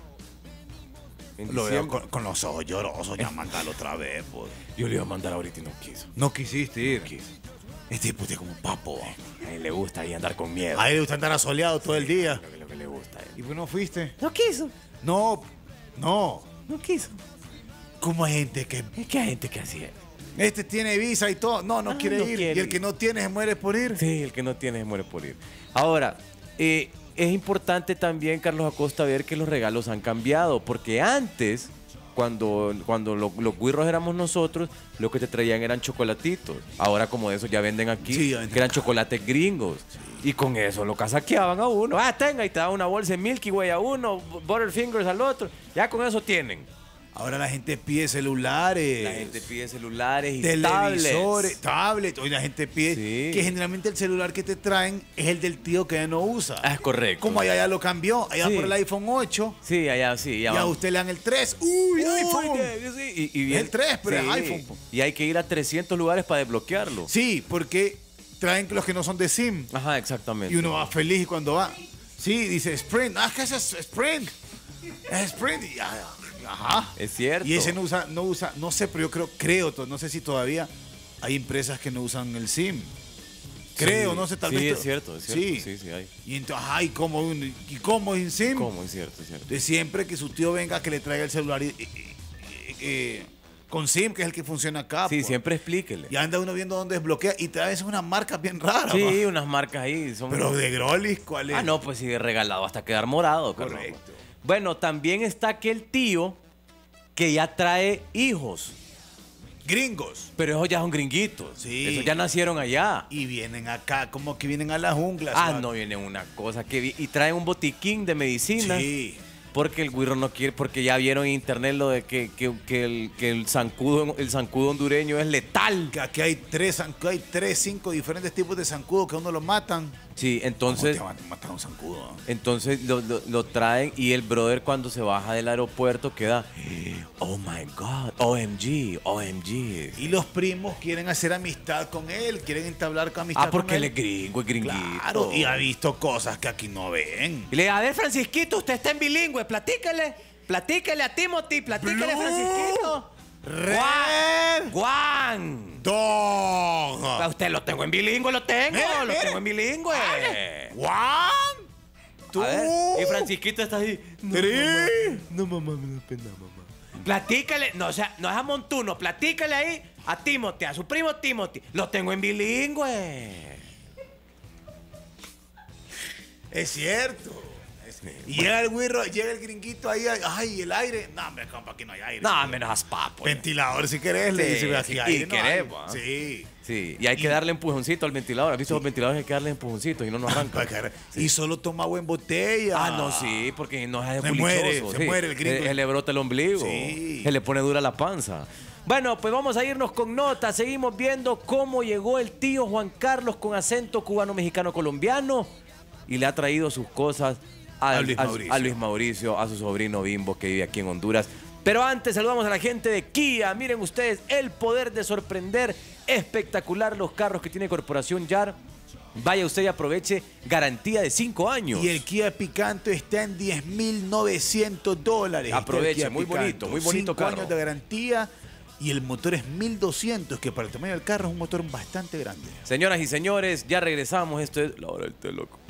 En Lo veo diciembre. con los ojos llorosos, ya mandalo otra vez, pues. Yo le iba a mandar ahorita y no quiso. No quisiste ir. No quiso. Este tipo es como un papo. A él le gusta ahí andar con miedo. A él le gusta andar asoleado todo el día. Lo que le gusta a él. ¿Y por qué no fuiste? No quiso. No, no. No quiso. ¿Cómo hay gente que... Es que hay gente que así es. Este tiene visa y todo. No quiere no ir. quiere Y el ir. que no tiene se muere por ir. Sí, el que no tiene se muere por ir. Ahora, es importante también, Carlos Acosta, ver que los regalos han cambiado. Porque antes, cuando los guirros éramos nosotros, lo que te traían eran chocolatitos. Ahora, como de eso ya venden aquí, Sí, ya venden que eran chocolates gringos. Y con eso lo casaqueaban a uno. Ah, tenga, y te da una bolsa de Milky Way a uno, Butterfingers al otro. Ya con eso tienen. Ahora la gente pide celulares. La gente pide celulares y televisores, tablets. Hoy la gente pide Sí. que generalmente el celular que te traen es el del tío que ya no usa. Ah, es correcto. Como allá ya lo cambió, allá Sí. por el iPhone 8, Sí, allá sí. y a usted le dan el 3. ¡Uy, iPhone! Sí, y Es el 3, pero es iPhone. Y hay que ir a 300 lugares para desbloquearlo. Sí, porque traen los que no son de SIM. Ajá, exactamente. Y uno va feliz y cuando va. Sí, dice Sprint. Ah, ¿qué es Sprint? Es Sprint. Y, ajá. Es cierto. Y ese no usa, no sé, pero yo creo, no sé si todavía hay empresas que no usan el SIM. Creo, Sí. no sé, tal Sí, vez. es cierto. Sí, sí hay. Y entonces, ajá, ¿y cómo sin SIM? ¿Cómo? Es cierto, es cierto. De siempre que su tío venga que le traiga el celular con SIM, que es el que funciona acá. Sí, pues. siempre explíquele. Y anda uno viendo dónde desbloquea y te da a veces unas marcas bien raras. Sí, va. unas marcas ahí. Son... Pero de Grolis, ¿cuál es? Ah, no, pues sí, de regalado hasta quedar morado. Carlos. Correcto. Bueno, también está aquel tío que ya trae hijos. Gringos. Pero esos ya son gringuitos. Sí. Esos ya nacieron allá. Y vienen acá, como que vienen a la jungla. Ah, ¿sabes? no, viene una cosa que... Y traen un botiquín de medicina. Sí. Porque el güiro no quiere, porque ya vieron en internet lo de que el zancudo hondureño es letal. Que aquí hay 5 diferentes tipos de zancudos que a uno lo matan. Sí, entonces... ¿Cómo te matan un zancudo? Entonces lo traen y el brother cuando se baja del aeropuerto queda, oh my God, OMG, OMG. Y los primos quieren hacer amistad con él, quieren entablar con amistad Ah, porque con él él. es gringo, es gringuito. Claro, y ha visto cosas que aquí no ven. Y le dice, a ver, Francisquito, usted está en bilingüe, platícale a Timothy, platícale, Blue. Francisquito. Red. Juan. Dog. A usted lo tengo en bilingüe, lo tengo en bilingüe. Juan. Tú. A ver, y Francisquito está ahí. Tri. No, mamá, me da pena, mamá. Platícale, no, o sea, no es a Montuno, platícale ahí a Timothy, a su primo Timothy. Lo tengo en bilingüe. Es cierto. Y llega el güiro, llega el gringuito ahí, ay, el aire. No, hombre, compa, aquí no hay aire. No, menos papo. Ventilador si querés, le Sí, dice, aquí sí, aire y no hay. queremos, ¿ah? Sí. Sí, y hay que darle empujoncito al ventilador. ¿Has visto los ventiladores que hay que darle empujoncitos y no nos arrancan? Y solo toma agua en botella. Ah, no, sí, porque no es Se bulichoso, muere, se muere el gringo. Se le brota el ombligo. Sí. Se le pone dura la panza. Bueno, pues vamos a irnos con notas. Seguimos viendo cómo llegó el tío Juan Carlos con acento cubano-mexicano-colombiano y le ha traído sus cosas a Luis Mauricio, a su sobrino Bimbo que vive aquí en Honduras. Pero antes saludamos a la gente de Kia. Miren ustedes, el poder de sorprender. Espectacular los carros que tiene Corporación YAR. Vaya usted y aproveche garantía de 5 años. Y el Kia Picanto está en $10,900. Aproveche, muy bonito 5 carro. años de garantía y el motor es 1.200, que para el tamaño del carro es un motor bastante grande. Señoras y señores, ya regresamos. Esto es La Hora del Té Loco.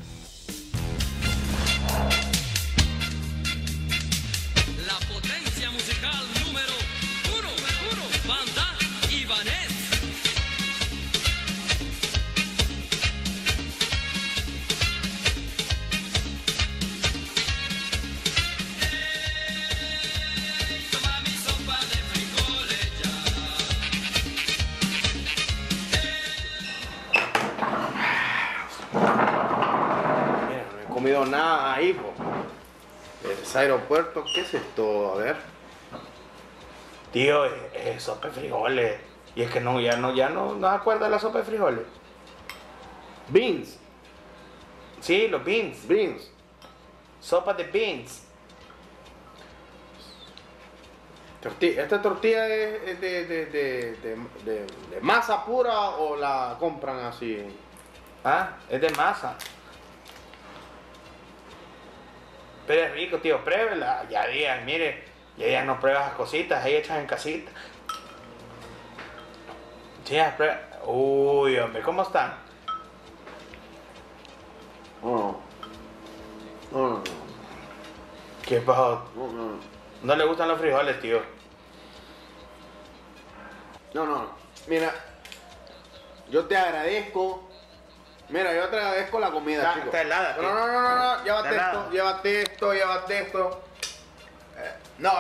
La potencia musical número uno, Banda Ibanez. Toma mi sopa de frijoles ya. Mira, no he comido nada, hijo. Ese aeropuerto, ¿qué es esto? A ver. Tío, es sopa de frijoles. Y es que ya no se acuerda de la sopa de frijoles. Beans. Sí, los beans. Beans. Sopa de beans. ¿Esta tortilla es de masa pura o la compran así? Ah, es de masa. Pero es rico, tío, pruébela. Ya días, mire, ya no pruebas las cositas, ahí hechas en casita. Sí, prueba. Uy, hombre, ¿cómo están? No. ¿Qué pasó? No le gustan los frijoles, tío. No. Mira, yo te agradezco. Mira, yo te agradezco la comida, chico. Está helada. No. Llévate esto. No.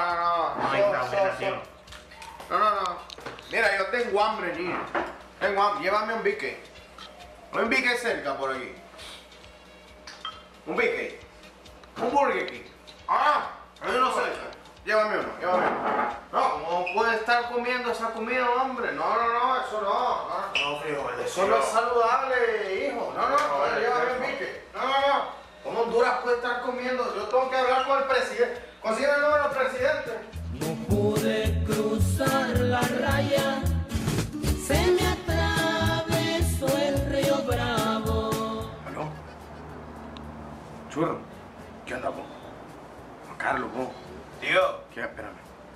Mira, yo tengo hambre, niño. Tengo hambre. Llévame un bique. Un bique cerca por aquí. Un bique. Un Burger King. Yo no sé. Llévame uno. No, ¿cómo puede estar comiendo esa comida, hombre? No, eso no. No, frijoles. Eso no es saludable, hijo. No, llévame un bique. No. ¿Cómo Honduras puede estar comiendo? Yo tengo que hablar con el presidente. Consigue el número del presidente. No pude cruzar la raya, se me atravesó el río Bravo. ¿Aló? Churro, ¿qué onda, vos? Juan Carlos, vos. Tío, ¿Qué? Espérame.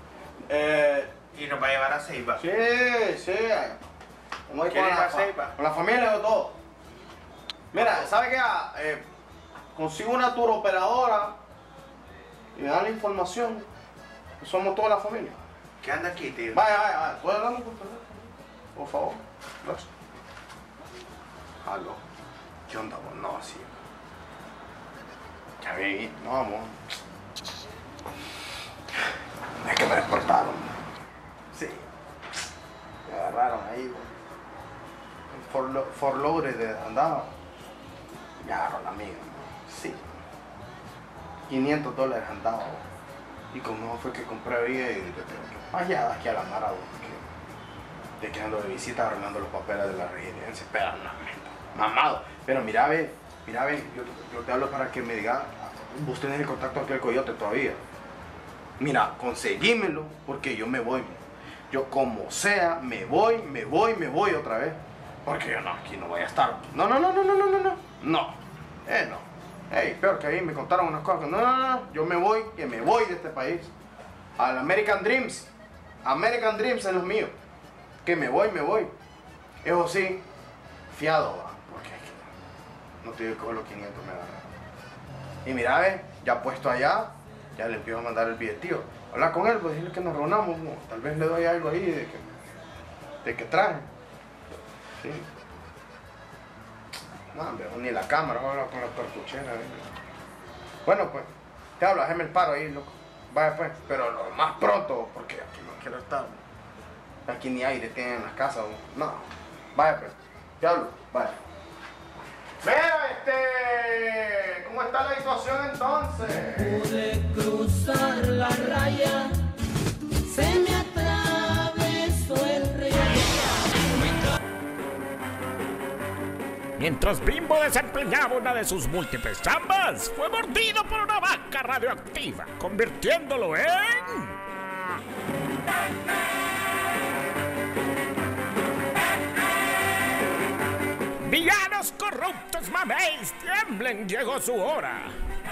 y nos va a llevar a Ceiba. Sí. Vamos a ir ¿Quieres ir a Ceiba? con la familia o todo. Mira, ¿sabe qué? Consigo una tour operadora y me da la información. Somos toda la familia. ¿Qué anda aquí, tío? Vaya. ¿Puedes hablarme por teléfono? Por favor. Gracias. Aló. ¿Qué onda, vos? No, así. Ya vi. No, amor. Es que me deportaron. Sí. Me agarraron ahí, güey. En Fort Lauderdale andaba. Me agarró la amiga. Sí. $500 andaba, güey. Y como fue que compré ahí y allá aquí a la Mara, de que ando de visita arreglando los papeles de la residencia. Espera, no, mamado. Pero mira, ve, yo te hablo para que me diga, vos tenés el contacto aquel coyote todavía. Mira, conseguímelo, porque yo me voy. Yo como sea, me voy otra vez. Porque yo no, aquí no voy a estar. No. No. Hey, peor que ahí me contaron unas cosas. No. Yo me voy de este país. Al American Dreams. American Dreams es los míos. Que me voy. Eso sí, fiado, va. Porque no te digo que los 500 me agarran. Y mira, ya puesto allá, ya le empiezo a mandar el billetío. Habla con él, pues decirle que nos reunamos. ¿No? Tal vez le doy algo ahí de que traje. Sí. No, hombre, ni la cámara, voy a hablar con la cartuchera. Bueno, pues, te hablo, hazme el paro ahí, loco. Vaya, pues, pero lo más pronto, porque aquí no quiero estar. Aquí ni aire tienen en las casas. No, vaya, pues, te hablo, vaya. Mira, ¿cómo está la situación entonces? Pude cruzar la raya, se me atravesó el río. Mientras Bimbo desempeñaba una de sus múltiples chambas, fue mordido por una vaca radioactiva, convirtiéndolo en... ¡Villanos corruptos, maméis! ¡Tiemblen! Llegó su hora.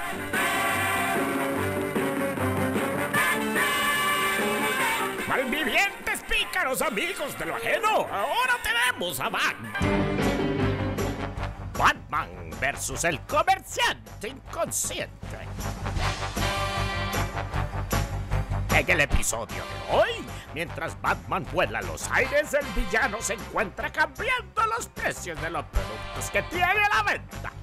Malvivientes, pícaros, amigos de lo ajeno, ahora tenemos a Batman versus el comerciante inconsciente. En el episodio de hoy, mientras Batman vuela a los aires, el villano se encuentra cambiando los precios de los productos que tiene a la venta.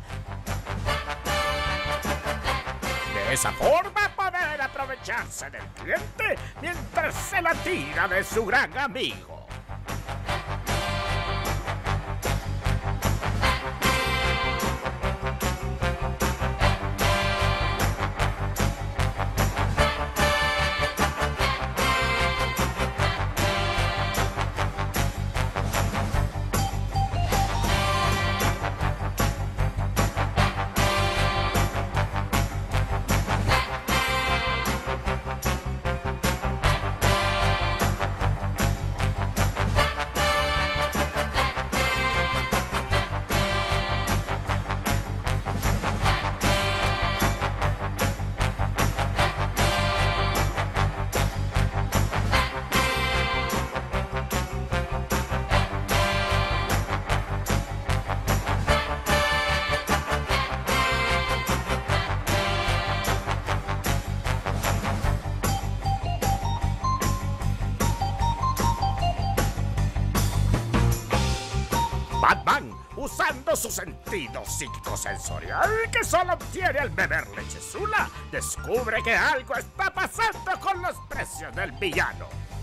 De esa forma poder aprovecharse del cliente mientras se la tira de su gran amigo. Batman, usando su sentido psicosensorial que solo obtiene al beber leche Zula, descubre que algo está pasando con los precios del villano.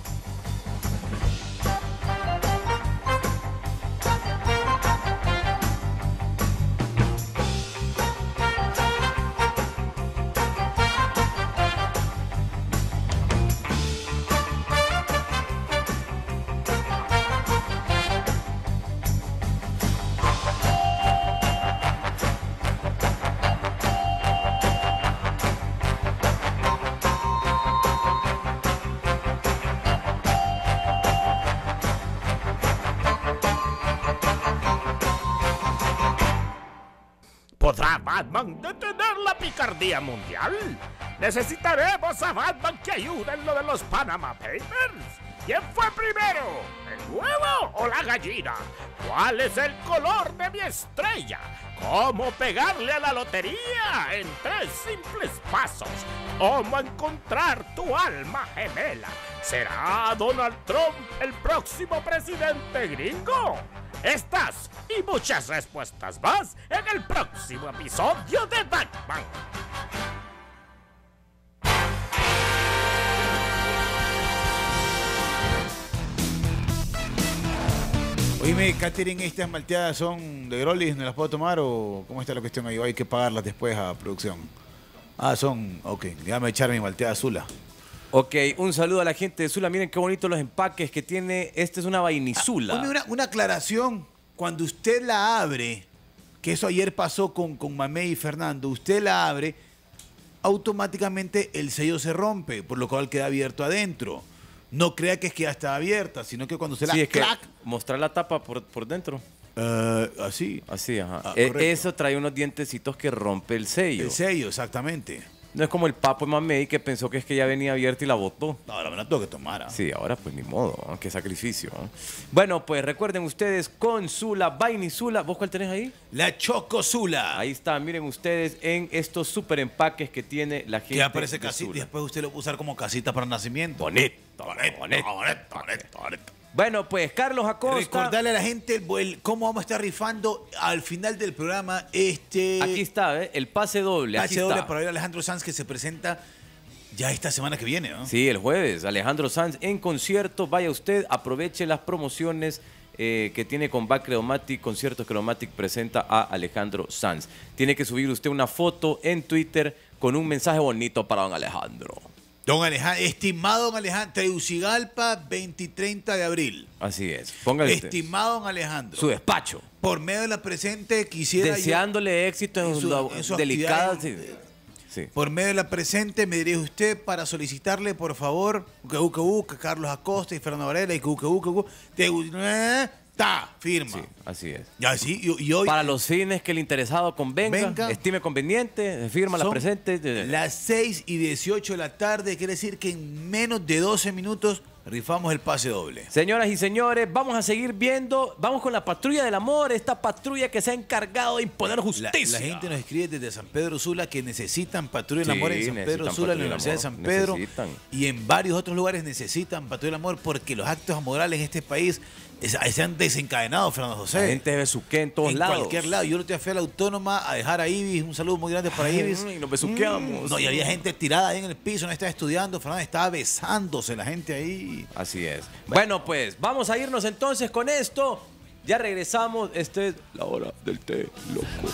¿Podrá Batman detener la picardía mundial? Necesitaremos a Batman que ayude en lo de los Panama Papers. ¿Quién fue primero? ¿El huevo o la gallina? ¿Cuál es el color de mi estrella? ¿Cómo pegarle a la lotería? En 3 simples pasos. ¿Cómo encontrar tu alma gemela? ¿Será Donald Trump el próximo presidente gringo? Estas y muchas respuestas más en el próximo episodio de Batman. Oíme, Catherine, ¿estas malteadas son de Grolis? ¿No las puedo tomar o cómo está la cuestión ahí? ¿O hay que pagarlas después a producción? Ah, son, ok, déjame echar mi malteada Zula. Ok, un saludo a la gente de Zula. Miren qué bonitos los empaques que tiene. Este es una vainizula. Una aclaración. Cuando usted la abre, que eso ayer pasó con Mamé y Fernando, usted la abre, automáticamente el sello se rompe, por lo cual queda abierto adentro. No crea que es que ya está abierta, sino que cuando se la... Sí, es que ¡clac! mostrar la tapa por dentro. Así. Así, ajá. Correcto. Eso trae unos dientecitos que rompe el sello. El sello, exactamente. No es como el papo de Mamey que pensó que es que ya venía abierta y la botó. No, ahora me la tengo que tomar. ¿Ah? Sí, ahora pues ni modo, ¿no? Qué sacrificio. ¿No? Bueno, pues recuerden ustedes con Zula, vainizula. ¿Vos cuál tenés ahí? La Choco Zula. Ahí está, miren ustedes en estos super empaques que tiene la gente. Que aparece de casita Zula. y después usted lo puede usar como casita para nacimiento. Bonito. Bueno, pues Carlos Acosta. Recordarle a la gente cómo vamos a estar rifando al final del programa Aquí está, el pase doble. Pase aquí doble está. para ver a Alejandro Sanz que se presenta ya esta semana que viene, ¿no? Sí, el jueves. Alejandro Sanz en concierto. Vaya usted, aproveche las promociones que tiene con Back Credomatic. Conciertos Credomatic presenta a Alejandro Sanz. Tiene que subir usted una foto en Twitter con un mensaje bonito para don Alejandro. Don Alejandro, estimado don Alejandro, Tegucigalpa, 20 y 30 de abril. Así es. Póngale usted. Estimado don Alejandro. Su despacho. Por medio de la presente quisiera deseándole éxito en su delicada... Sí. Por medio de la presente me dirijo a usted para solicitarle, por favor, que Carlos Acosta y Fernando Varela y firma. Sí, así es. Ya, sí, y hoy, para los fines que el interesado convenga, estime conveniente, firma la presente. Las 6:18 de la tarde, quiere decir que en menos de 12 minutos rifamos el pase doble. Señoras y señores, vamos a seguir viendo, vamos con la Patrulla del Amor, esta patrulla que se ha encargado de imponer justicia. La gente nos escribe desde San Pedro Sula que necesitan Patrulla del Amor en San Pedro Sula, en la Universidad de San Pedro y en varios otros lugares necesitan Patrulla del Amor porque los actos amorales en este país se han desencadenado, Fernando José. La gente besuquea en todos lados. En cualquier lado. Yo no te fui a la Autónoma a dejar a Ibis, un saludo muy grande para Ibis. Y nos besuqueamos. No, y había gente tirada ahí en el piso, no estaba estudiando, Fernando estaba besándose la gente ahí. Así es. Bueno, pues vamos a irnos entonces con esto. Ya regresamos. Esta es la hora del té loco.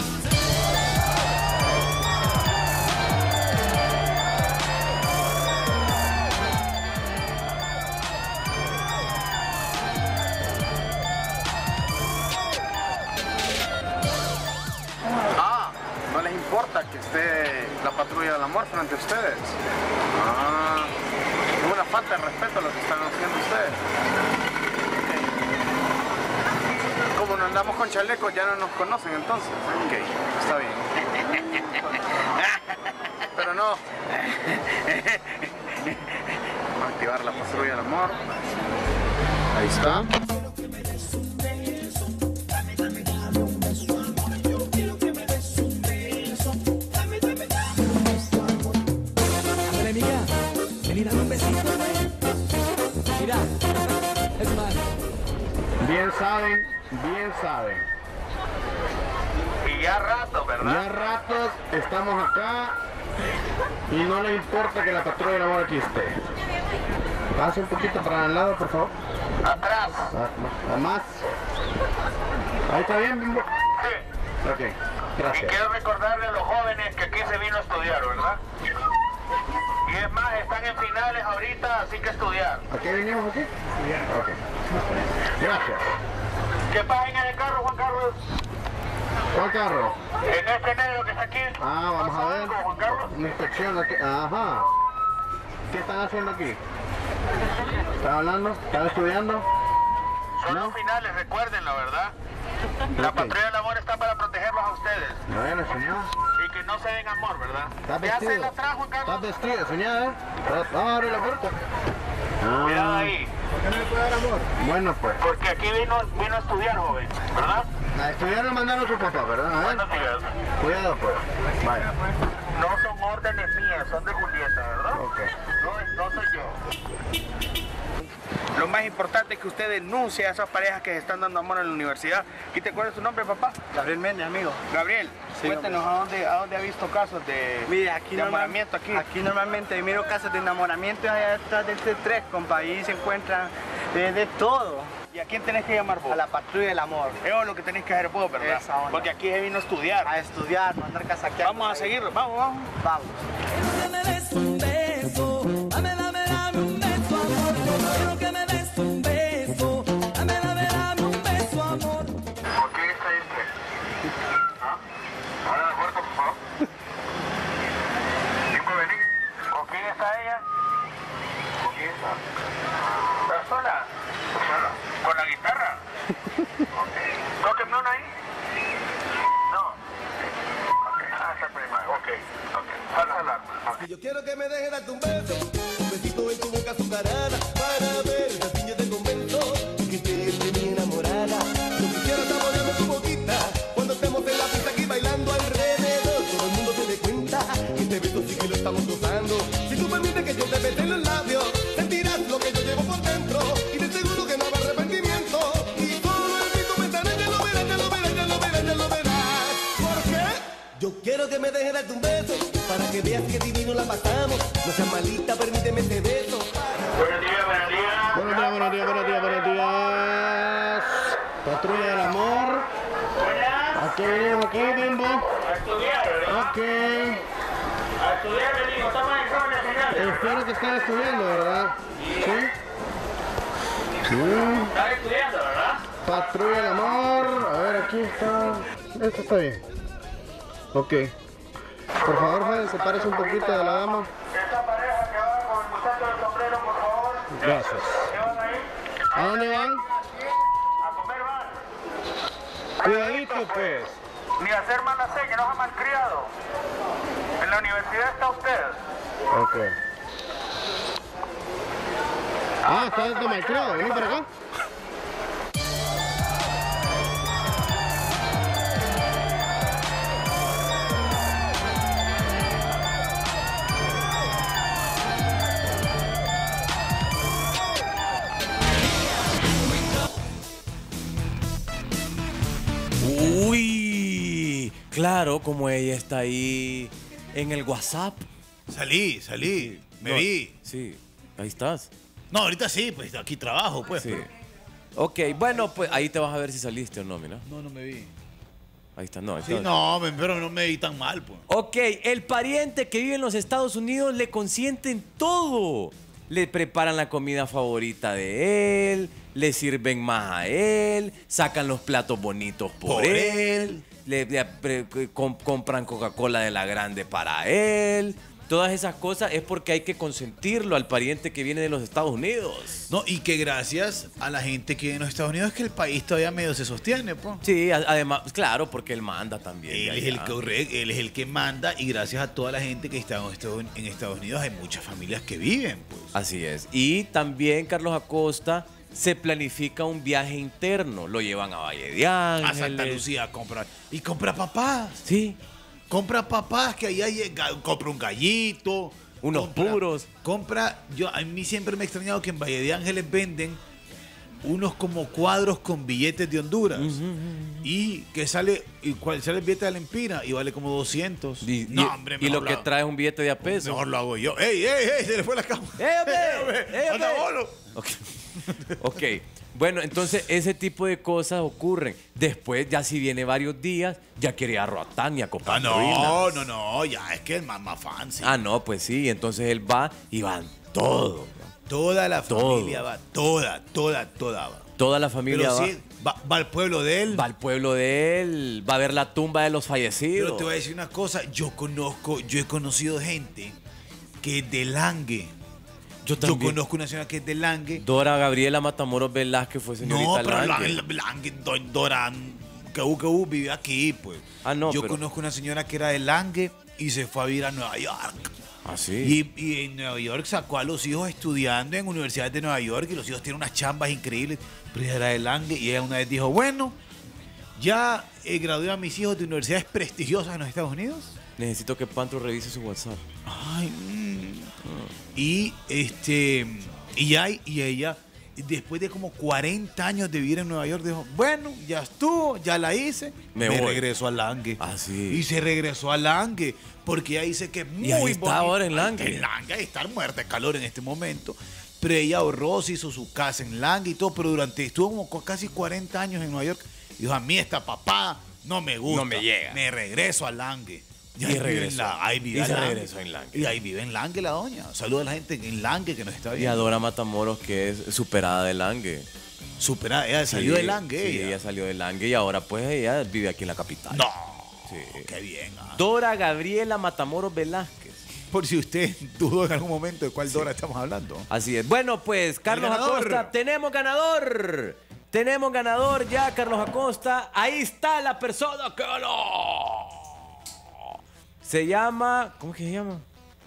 ¿No les importa que esté la Patrulla del Amor frente a ustedes? Es una falta de respeto lo que están haciendo ustedes. Como no andamos con chalecos, ya no nos conocen entonces. Ok, está bien. Pero no. Vamos a activar la Patrulla del Amor. Ahí está. Mira, un besito, güey. Mira, es más. Bien saben bien saben. Y ya rato, ¿verdad? Ya ratos estamos acá y no le importa que la patrulla del amor aquí esté. Pase un poquito para el lado, por favor. Atrás. Más. Ahí está bien, Bimbo. Sí. Ok, Y gracias. quiero recordarle a los jóvenes que aquí se vino a estudiar, ¿verdad? Y es más, están en finales ahorita, así que estudiar. ¿A qué venimos aquí? Ok. Gracias. ¿Qué pasa en el carro, Juan Carlos? ¿Cuál carro? En este negro que está aquí. Ah, vamos a ver. Juan Carlos. Una inspección aquí. Ajá. ¿Qué están haciendo aquí? ¿Están hablando? ¿Están estudiando? Son ¿No? los finales, recuérdenlo, ¿verdad? La Ok. patrulla del amor está para protegerlos a ustedes. Bueno, señor. Y que no se den amor, ¿verdad? ¿Estás ¿Qué hacen vestido? atrás, Juan ¿Estás Carlos? vestido, señor? Vamos a abrir la puerta. Cuidado Ah, ahí. ¿por qué no le puede dar amor? Bueno, pues. Porque aquí vino a estudiar, joven, ¿verdad? A estudiar lo mandaron a su papá, ¿verdad? A ver. Buenos días. Cuidado, pues. Vaya. No son órdenes mías, son de Julieta, ¿verdad? Ok. No soy yo. Lo más importante es que usted denuncie a esas parejas que se están dando amor en la universidad. ¿Y te acuerdas su nombre, papá? Gabriel Méndez, amigo. Gabriel, Sí, cuéntenos a dónde ha visto casos de, Mira, aquí, de enamoramiento aquí. Aquí normalmente miro casos de enamoramiento allá detrás del C3, compa. Ahí se encuentran de todo. ¿Y a quién tenés que llamar vos? A la patrulla del amor. Eso es lo que tenés que hacer vos, ¿verdad? Esa onda. Porque aquí se vino a estudiar. A estudiar, no andar casaqueando. Vamos a seguirlo, vamos. Vamos. Que me des un beso, dame un beso, amor. Quiero que me des un beso, dame un beso, amor. ¿Por qué está este? ¿Ah? Ahora la puerta, por favor. Chico, vení. ¿Con quién está ella? ¿Con quién está? ¿Está sola? Sola. ¿Con la guitarra? Ok. ¿Tóquenme una ahí? No. Ok. Ah, esa prima. Ok. Salsa larga. Yo quiero que me deje darte un beso, un besito en tu boca azucarada, para ver así yo te convenzo que estés de mi enamorada. Yo quisiera saborearme tu boquita cuando estemos en la pista aquí bailando alrededor. Todo el mundo se dé cuenta que este beso sí que lo estamos gozando. Si tú permites que yo te bese en los labios, sentirás lo que yo llevo por dentro y de seguro que no habrá arrepentimiento. Y solo el rico pensaré, ya lo verás, ya lo verás, ya lo verás, ya lo verás. ¿Por qué? Yo quiero que me deje darte un beso para que veas que divino la pasamos. No seas malita, permíteme este beso. Buenos días, buenos días. Buenos días, buenos días, buenos días, buenos días. Patrulla del amor. Aquí venimos, aquí, Bimbo. A estudiar, ¿verdad? Ok. A estudiar venimos, estamos en exámenes finales. Espero que estén estudiando, ¿verdad? Sí. Estás estudiando, ¿verdad? Patrulla del amor. A ver, aquí está. Esto está bien. Ok. Por favor, joven, sepárese un poquito de la dama. Esta pareja que va con el muchacho del sombrero, por favor. Gracias. ¿Qué van ahí? ¿A dónde van? A comer van. Cuidadito, pues. Ni a hacer mala seña, no es malcriado. En la universidad está usted. Ok. Ah, está de malcriado. Vení para acá. Uy, claro, como ella está ahí en el WhatsApp. Salí. Me No, vi. Sí, ahí estás. No, ahorita sí, pues aquí trabajo, pues. Sí. pero- Ok, bueno, pues ahí te vas a ver si saliste o no, mira. No me vi. Ahí está, no. Ahí Sí, está. no, pero no me vi tan mal, pues. Ok, el pariente que vive en los Estados Unidos le consienten todo. Le preparan la comida favorita de él, le sirven más a él, sacan los platos bonitos por él, compran Coca-Cola de la grande para él. Todas esas cosas es porque hay que consentirlo al pariente que viene de los Estados Unidos. No, y que gracias a la gente que vive en los Estados Unidos es que el país todavía medio se sostiene, pues. Sí, además, claro, porque él manda también. de Él es, allá. él es el que manda y gracias a toda la gente que está en Estados Unidos hay muchas familias que viven, pues. Así es. Y también Carlos Acosta se planifica un viaje interno. Lo llevan a Valle de Ángeles. A Santa Lucía a comprar. Y compra papás. Sí. Compra papás que allá compra un gallito. Unos puros. A mí siempre me ha extrañado que en Valle de Ángeles venden unos como cuadros con billetes de Honduras. Y que sale, sale el billete de la Empira y vale como 200. Hombre, y lo que trae es un billete de a peso. Mejor lo hago yo. ¡Ey! Se le fue la cámara. ¡Anda, bolo! Ok. Bueno, entonces ese tipo de cosas ocurren. Después, ya si viene varios días, ya quiere ir a Roatán y a comprar ruinas. No, ya es que es más fancy. No, pues sí, entonces él va y van todos. Toda la familia va, toda va. Toda la familia Pero va. sí, va al pueblo de él. Va al pueblo de él, va a ver la tumba de los fallecidos. Pero te voy a decir una cosa, yo he conocido gente que es de Langue. Yo conozco una señora que es de Langue. Dora Gabriela Matamoros Velázquez fue señorita Langue. No, pero Langue, Dora, que vive aquí, pues. Yo conozco una señora que era de Langue y se fue a vivir a Nueva York. Ah, sí. Y en Nueva York sacó a los hijos estudiando en universidades de Nueva York y los hijos tienen unas chambas increíbles. Pero ella era de Langue y ella una vez dijo, bueno, ya gradué a mis hijos de universidades prestigiosas en los Estados Unidos. Necesito que Pantro revise su WhatsApp. Y ella, después de como 40 años de vivir en Nueva York, dijo, bueno, ya estuvo, ya la hice. Me regreso a Langue. Sí. Y se regresó a Langue, porque ella dice que es muy bonito. Está ahora en Langue. En Langue, estar muerta de calor en este momento. Pero ella ahorró, se hizo su casa en Langue y todo, pero estuvo como casi 40 años en Nueva York. Y dijo, a mí esta papá no me gusta. No me llega. Me regreso a Langue. Y regresó. Se regresó en Langue. Y ahí vive en Langue la doña. Saluda a la gente en Langue que nos está viendo. Y adora Matamoros, que es superada de Langue. Superada, ella salió de Langue. Sí, ella salió de Langue y ahora pues ella vive aquí en la capital. No, sí. Qué bien. Dora Gabriela Matamoros Velázquez. Por si usted dudó en algún momento de cuál Dora estamos hablando. Así es. Bueno, pues Carlos Acosta, tenemos ganador. Tenemos ganador ya, Carlos Acosta. Ahí está la persona que ganó. Se llama, ¿cómo que se llama?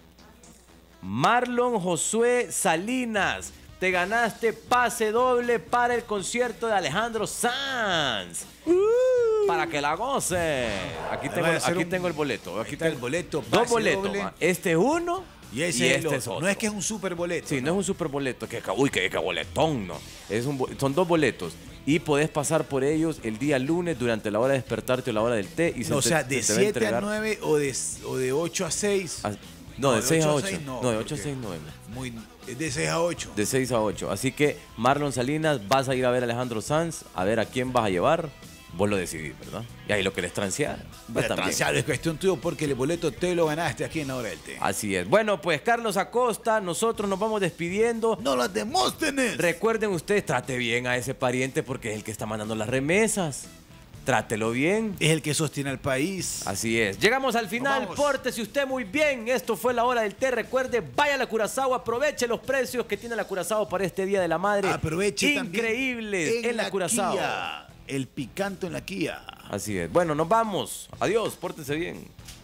Marlon Josué Salinas. Te ganaste pase doble para el concierto de Alejandro Sanz. Para que la goces. Aquí tengo el boleto. Aquí tengo el boleto. Dos boletos. Este es uno y este es otro. No es que es un super boleto. Sí, no es un super boleto. Uy, qué boletón, no. Son dos boletos. Y podés pasar por ellos el día lunes durante la hora de despertarte o la hora del té. Y o sea, de 7 a 9 o de 8 a 6. No, de 6 a 8. No, de 8 a 6 no. De 6 a 8. De 6 a 8. Así que, Marlon Salinas, vas a ir a ver a Alejandro Sanz, a ver a quién vas a llevar. Vos lo decidís, ¿verdad? Y ahí lo querés transear. Transear es cuestión tuya porque el boleto te lo ganaste aquí en la hora del té. Así es. Bueno, pues Carlos Acosta, nosotros nos vamos despidiendo. ¡No las demóstenes! Recuerden ustedes, trate bien a ese pariente porque es el que está mandando las remesas. Trátelo bien. Es el que sostiene al país. Así es. Llegamos al final. Pórtese usted muy bien. Esto fue la hora del té. Recuerde, vaya a la Curazao. Aproveche los precios que tiene la Curazao para este Día de la Madre. Aproveche increíbles en la Curazao. El picanto en la Kia. Así es. Bueno, nos vamos. Adiós. Pórtense bien.